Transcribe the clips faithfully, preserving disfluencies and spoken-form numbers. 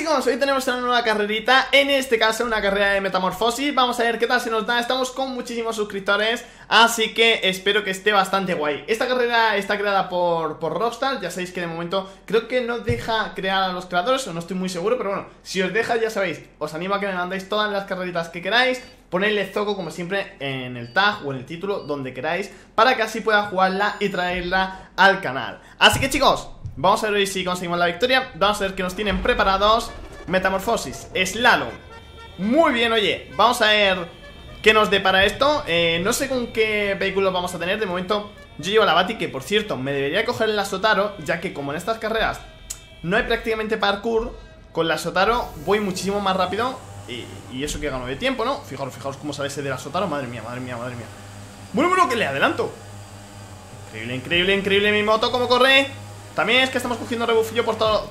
chicos, hoy tenemos una nueva carrerita, en este caso una carrera de metamorfosis. Vamos a ver qué tal se nos da, estamos con muchísimos suscriptores, así que espero que esté bastante guay. Esta carrera está creada por, por Rockstar, ya sabéis que de momento creo que no deja crear a los creadores, o no estoy muy seguro, pero bueno, si os deja ya sabéis, os animo a que me mandéis todas las carreritas que queráis. Ponedle Zoco como siempre en el tag o en el título, donde queráis, para que así pueda jugarla y traerla al canal. Así que chicos, vamos a ver hoy si conseguimos la victoria. Vamos a ver qué nos tienen preparados. Metamorfosis, Slalom. Muy bien, oye, vamos a ver qué nos depara esto. eh, No sé con qué vehículo vamos a tener. De momento yo llevo la Bati, que por cierto me debería coger la Sotaro, ya que como en estas carreras no hay prácticamente parkour, con la Sotaro voy muchísimo más rápido. Y, y eso que gano de tiempo, ¿no? Fijaros, fijaros cómo sale ese de la Sotaro. Madre mía, madre mía, madre mía. Bueno, bueno, que le adelanto. Increíble, increíble, increíble mi moto, cómo corre. También es que estamos cogiendo rebufillo por todo.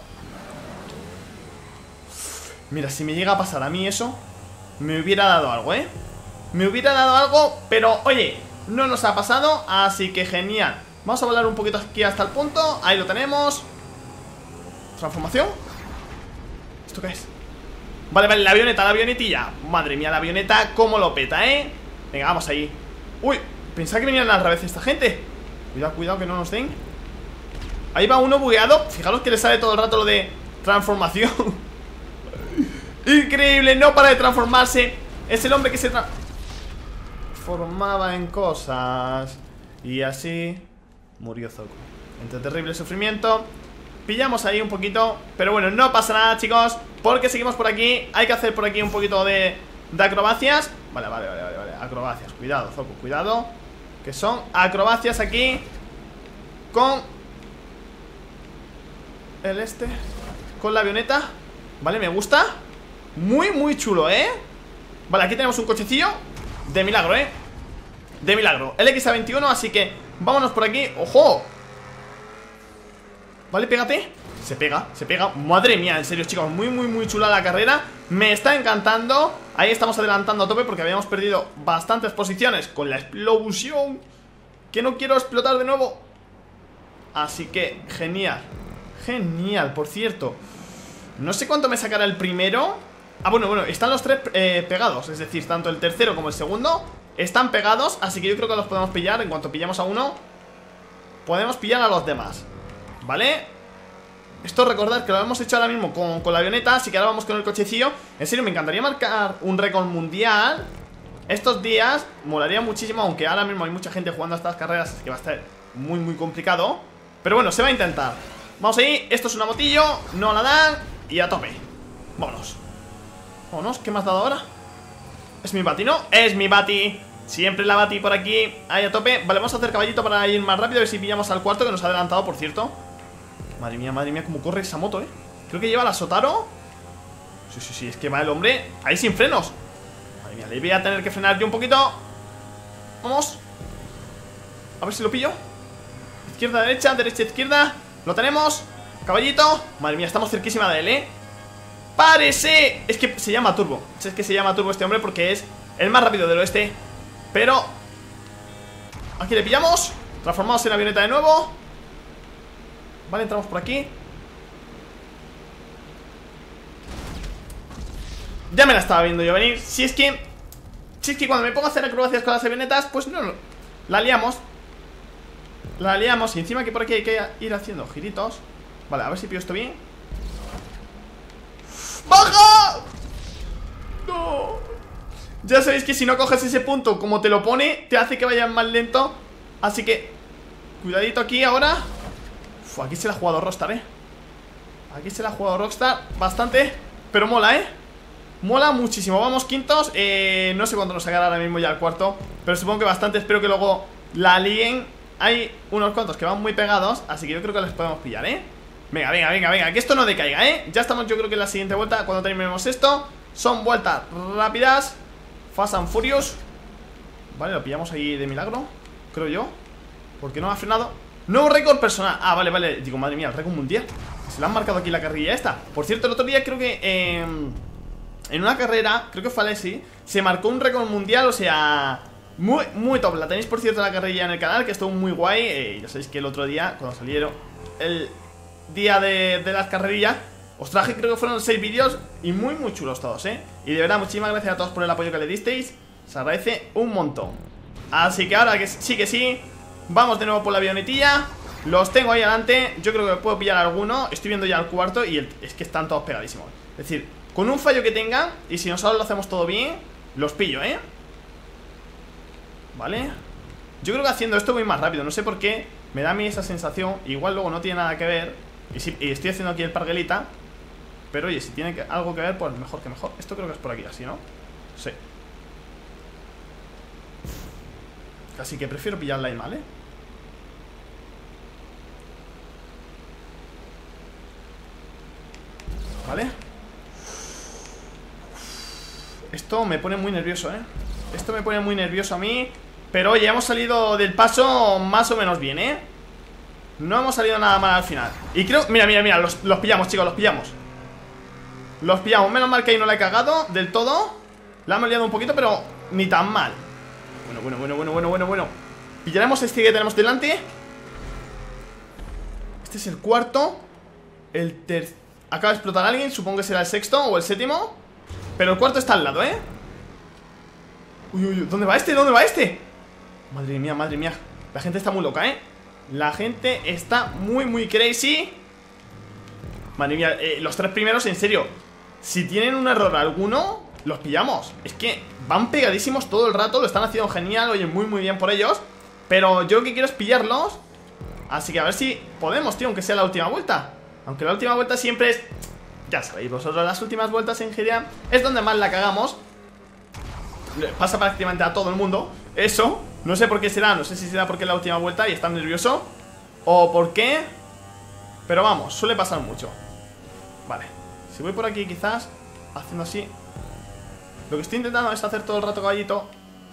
Mira, si me llega a pasar a mí eso, me hubiera dado algo, ¿eh? Me hubiera dado algo, pero oye, no nos ha pasado, así que genial. Vamos a volar un poquito aquí hasta el punto. Ahí lo tenemos. Transformación. ¿Esto qué es? Vale, vale, la avioneta, la avionetilla. Madre mía, la avioneta, cómo lo peta, ¿eh? Venga, vamos ahí. Uy, pensaba que venían al revés esta gente. Cuidado, cuidado, que no nos den. Ahí va uno bugueado. Fijaros que le sale todo el rato lo de transformación. Increíble, no para de transformarse. Es el hombre que se transformaba en cosas. Y así murió Zoco. Entre terrible sufrimiento. Pillamos ahí un poquito, pero bueno, no pasa nada, chicos, porque seguimos por aquí. Hay que hacer por aquí un poquito de, de acrobacias. Vale, vale, vale, vale, vale. Acrobacias, cuidado, Zoco, cuidado. Que son acrobacias aquí con el este, con la avioneta. Vale, me gusta. Muy, muy chulo, ¿eh? Vale, aquí tenemos un cochecillo. De milagro, ¿eh? De milagro, el X A veintiuno, así que vámonos por aquí. ¡Ojo! Vale, pégate. Se pega, se pega. Madre mía, en serio, chicos, muy, muy, muy chula la carrera. Me está encantando. Ahí estamos adelantando a tope porque habíamos perdido bastantes posiciones con la explosión, que no quiero explotar de nuevo. Así que, genial. Genial, por cierto. No sé cuánto me sacará el primero. Ah, bueno, bueno, están los tres eh, pegados. Es decir, tanto el tercero como el segundo están pegados, así que yo creo que los podemos pillar. En cuanto pillamos a uno, podemos pillar a los demás. ¿Vale? Esto recordad que lo hemos hecho ahora mismo con, con la avioneta, así que ahora vamos con el cochecillo. En serio, me encantaría marcar un récord mundial estos días. Molaría muchísimo, aunque ahora mismo hay mucha gente jugando a estas carreras, así que va a estar muy, muy complicado. Pero bueno, se va a intentar. Vamos ahí, esto es una motillo, no la dan. Y a tope, vámonos. Vámonos, ¿qué me has dado ahora? Es mi Bati, ¿no? Es mi Bati. Siempre la Bati por aquí, ahí a tope. Vale, vamos a hacer caballito para ir más rápido. A ver si pillamos al cuarto, que nos ha adelantado, por cierto. Madre mía, madre mía, cómo corre esa moto, eh. Creo que lleva la Sotaro. Sí, sí, sí, es que va el hombre ahí sin frenos. Madre mía, le voy a tener que frenar yo un poquito. Vamos. A ver si lo pillo. Izquierda, derecha, derecha, izquierda. Lo tenemos, caballito. Madre mía, estamos cerquísima de él, eh. Parece, es que se llama Turbo. Es que se llama Turbo este hombre porque es el más rápido del oeste. Pero aquí le pillamos. Transformamos en avioneta de nuevo. Vale, entramos por aquí. Ya me la estaba viendo yo venir. Si es que Si es que cuando me pongo a hacer acrobacias con las avionetas, pues no, no la liamos. La liamos. Y encima que por aquí hay que ir haciendo giritos. Vale, a ver si pillo esto bien. ¡Baja! No. Ya sabéis que si no coges ese punto como te lo pone, te hace que vayas más lento. Así que cuidadito aquí ahora. Uf, aquí se la ha jugado Rockstar, eh. Aquí se la ha jugado Rockstar bastante. Pero mola, eh. Mola muchísimo, vamos quintos. eh, No sé cuánto nos sacará ahora mismo ya el cuarto, pero supongo que bastante, espero que luego la líen. Hay unos cuantos que van muy pegados, así que yo creo que les podemos pillar, eh. Venga, venga, venga, venga, que esto no decaiga, eh. Ya estamos, yo creo que en la siguiente vuelta, cuando terminemos esto. Son vueltas rápidas, Fast and Furious. Vale, lo pillamos ahí de milagro, creo yo, porque no ha frenado. Nuevo récord personal. Ah, vale, vale, digo, madre mía, el récord mundial. Se le han marcado aquí la carrilla esta. Por cierto, el otro día creo que eh, en una carrera, creo que fue Alessi, se marcó un récord mundial, o sea, muy, muy top. La tenéis, por cierto, la carrilla en el canal, que estuvo muy guay. eh, Ya sabéis que el otro día, cuando salieron el día de, de las carrerillas, Os traje, creo que fueron seis vídeos y muy muy chulos todos, ¿eh? Y de verdad, muchísimas gracias a todos por el apoyo que le disteis. Se agradece un montón. Así que ahora que sí que sí, vamos de nuevo por la avionetilla. Los tengo ahí adelante. Yo creo que puedo pillar alguno. Estoy viendo ya el cuarto y el... es que están todos pegadísimos. Es decir, con un fallo que tengan, y si nosotros lo hacemos todo bien, los pillo, ¿eh? Vale. Yo creo que haciendo esto voy más rápido. No sé por qué, me da a mí esa sensación. Igual luego no tiene nada que ver. Y, si, y estoy haciendo aquí el parguelita. Pero oye, si tiene que, algo que ver, pues mejor que mejor. Esto creo que es por aquí, así, ¿no? Sí. Así que prefiero pillarla ahí, ¿vale? Vale. Esto me pone muy nervioso, ¿eh? Esto me pone muy nervioso a mí. Pero oye, hemos salido del paso más o menos bien, ¿eh? No hemos salido nada mal al final. Y creo... Mira, mira, mira, los, los pillamos, chicos, los pillamos. Los pillamos, menos mal que ahí no la he cagado del todo. La hemos liado un poquito, pero ni tan mal. Bueno, bueno, bueno, bueno, bueno, bueno, bueno. Pillaremos este que tenemos delante. Este es el cuarto. El tercer... Acaba de explotar a alguien, supongo que será el sexto o el séptimo. Pero el cuarto está al lado, ¿eh? Uy, uy, uy, ¿dónde va este? ¿Dónde va este? Madre mía, madre mía. La gente está muy loca, ¿eh? La gente está muy, muy crazy. Madre mía, eh, los tres primeros, en serio, si tienen un error alguno, los pillamos. Es que van pegadísimos todo el rato. Lo están haciendo genial, oye, muy, muy bien por ellos. Pero yo lo que quiero es pillarlos. Así que a ver si podemos, tío, aunque sea la última vuelta. Aunque la última vuelta siempre es... Ya sabéis vosotros, las últimas vueltas en G T A es donde más la cagamos. Pasa prácticamente a todo el mundo eso, no sé por qué será. No sé si será porque es la última vuelta y están nervioso o por qué, pero vamos, suele pasar mucho. Vale, si voy por aquí quizás haciendo así. Lo que estoy intentando es hacer todo el rato caballito.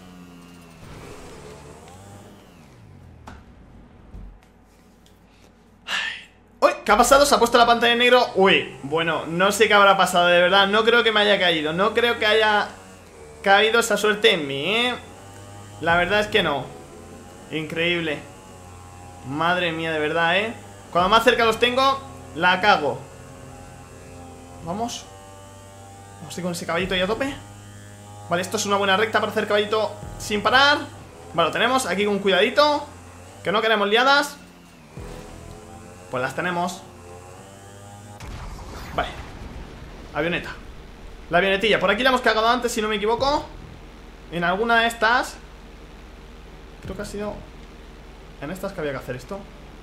Uy, ¿qué ha pasado? ¿Se ha puesto la pantalla en negro? Uy, bueno, no sé qué habrá pasado, de verdad. No creo que me haya caído. No creo que haya caído esa suerte en mí, ¿eh? La verdad es que no. Increíble. Madre mía, de verdad, ¿eh? Cuando más cerca los tengo, la cago. Vamos. Vamos a ir con ese caballito ahí a tope. Vale, esto es una buena recta para hacer caballito sin parar. Vale, lo tenemos aquí con cuidadito, que no queremos liadas. Pues las tenemos. Vale. Avioneta. La avionetilla, por aquí la hemos cagado antes, si no me equivoco. En alguna de estas. Creo que ha sido en estas que había que hacer esto.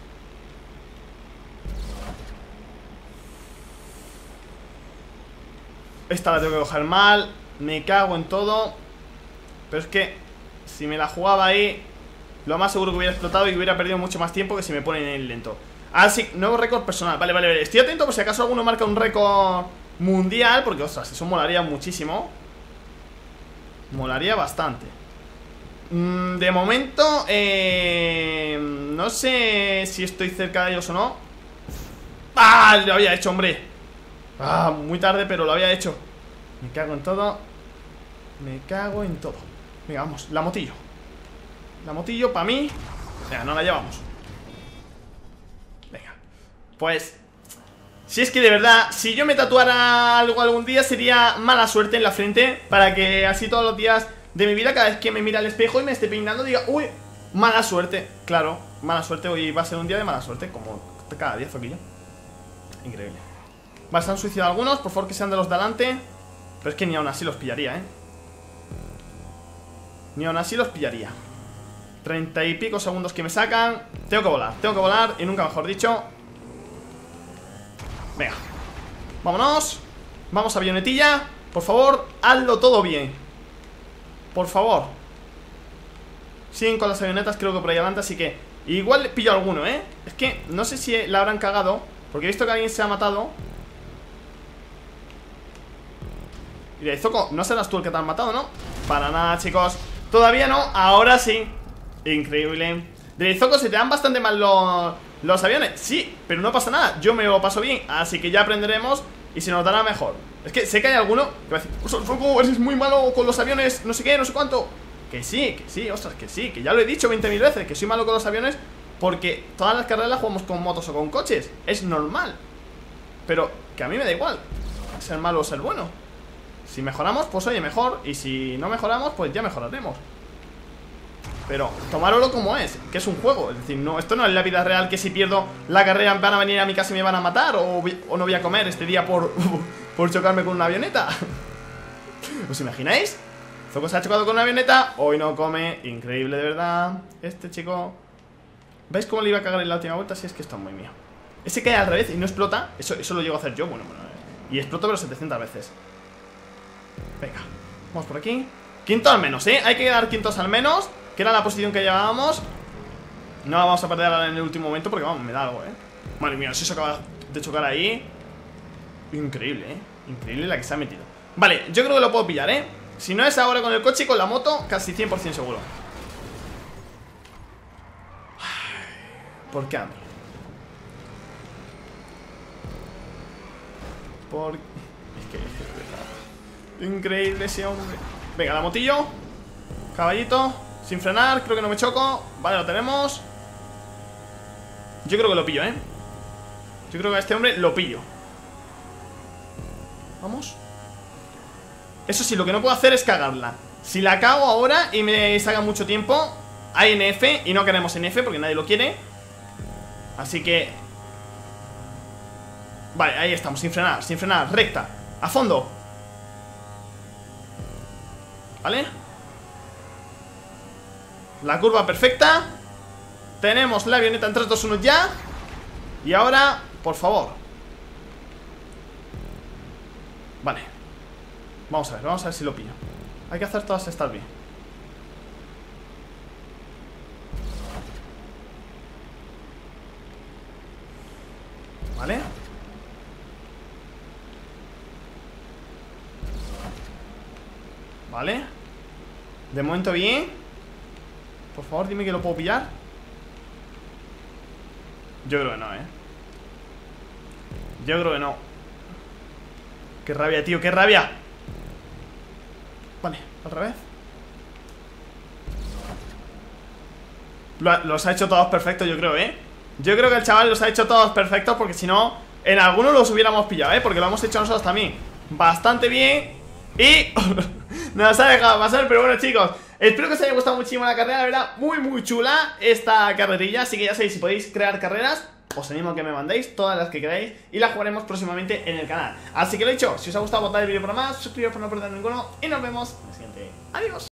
Esta la tengo que coger mal. Me cago en todo. Pero es que si me la jugaba ahí, lo más seguro que hubiera explotado y hubiera perdido mucho más tiempo que si me ponen en el lento. Ah, sí, nuevo récord personal. Vale, vale, vale. Estoy atento por si acaso alguno marca un récord mundial, porque, ostras, eso molaría muchísimo. Molaría bastante. mm, De momento eh, no sé si estoy cerca de ellos o no. ¡Ah! Lo había hecho, hombre. Ah, muy tarde, pero lo había hecho. Me cago en todo. Me cago en todo. Venga, vamos, la motillo. La motillo para mí. Venga, no la llevamos. Venga. Pues si es que de verdad, si yo me tatuara algo algún día, sería mala suerte en la frente, para que así todos los días de mi vida, cada vez que me mira al espejo y me esté peinando, diga, uy, mala suerte. Claro, mala suerte, hoy va a ser un día de mala suerte, como cada día, Zoquillo. Increíble. Vale, se han suicidado algunos, por favor que sean de los de adelante. Pero es que ni aún así los pillaría, eh. Ni aún así los pillaría. Treinta y pico segundos que me sacan. Tengo que volar, tengo que volar, y nunca mejor dicho. Venga, vámonos. Vamos, avionetilla. Por favor, hazlo todo bien. Por favor. Siguen con las avionetas, creo que por ahí adelante. Así que igual pillo alguno, ¿eh? Es que no sé si la habrán cagado, porque he visto que alguien se ha matado. Y de Zoco, no serás tú el que te han matado, ¿no? Para nada, chicos. Todavía no, ahora sí. Increíble. De Zoco, se te dan bastante mal los, los aviones. Sí, pero no pasa nada, yo me lo paso bien. Así que ya aprenderemos y se nos dará mejor. Es que sé que hay alguno que va a decir, Zoco, eres muy malo con los aviones, no sé qué, no sé cuánto. Que sí, que sí, ostras, que sí, que ya lo he dicho veinte mil veces, que soy malo con los aviones, porque todas las carreras las jugamos con motos o con coches. Es normal. Pero que a mí me da igual ser malo o ser bueno. Si mejoramos, pues oye, mejor. Y si no mejoramos, pues ya mejoraremos. Pero tomároslo como es, que es un juego. Es decir, no, esto no es la vida real, que si pierdo la carrera van a venir a mi casa y me van a matar. O, o no voy a comer este día por, por chocarme con una avioneta. ¿Os imagináis? Zoco se ha chocado con una avioneta, hoy no come. Increíble, de verdad. Este chico... ¿Veis cómo le iba a cagar en la última vuelta? Si es que esto es muy mío. Ese cae al revés y no explota. Eso, eso lo llego a hacer yo, bueno, bueno. Y exploto pero setecientas veces. Venga, vamos por aquí. Quinto al menos, ¿eh? Hay que quedar quintos al menos, que era la posición que llevábamos. No la vamos a perder ahora en el último momento porque, vamos, me da algo, ¿eh? Madre mía, si se acaba de chocar ahí. Increíble, ¿eh? Increíble la que se ha metido. Vale, yo creo que lo puedo pillar, ¿eh? Si no es ahora con el coche y con la moto, casi cien por ciento seguro. ¿Por qué a mí? Por... Es que... Increíble ese hombre. Venga, la motillo. Caballito. Sin frenar, creo que no me choco. Vale, lo tenemos. Yo creo que lo pillo, ¿eh? Yo creo que a este hombre lo pillo. Vamos. Eso sí, lo que no puedo hacer es cagarla. Si la cago ahora y me saca mucho tiempo, hay N F y no queremos N F porque nadie lo quiere. Así que... Vale, ahí estamos, sin frenar, sin frenar, recta, a fondo. ¿Vale? La curva perfecta. Tenemos la avioneta en tres, dos, uno ya. Y ahora, por favor. Vale. Vamos a ver, vamos a ver si lo pillo. Hay que hacer todas estas bien. Vale. Vale. De momento bien. Por favor, dime que lo puedo pillar. Yo creo que no, eh Yo creo que no. Qué rabia, tío, qué rabia. Vale, al revés. Lo, Los ha hecho todos perfectos, yo creo, eh Yo creo que el chaval los ha hecho todos perfectos, porque si no, en algunos los hubiéramos pillado, eh porque lo hemos hecho nosotros también bastante bien. Y nos ha dejado pasar, pero bueno, chicos, espero que os haya gustado muchísimo la carrera. La verdad, muy muy chula esta carrerilla. Así que ya sabéis, si podéis crear carreras, os animo a que me mandéis todas las que queráis y las jugaremos próximamente en el canal. Así que lo dicho, si os ha gustado, votad el vídeo para más, suscribiros para no perder ninguno y nos vemos en el siguiente. Adiós.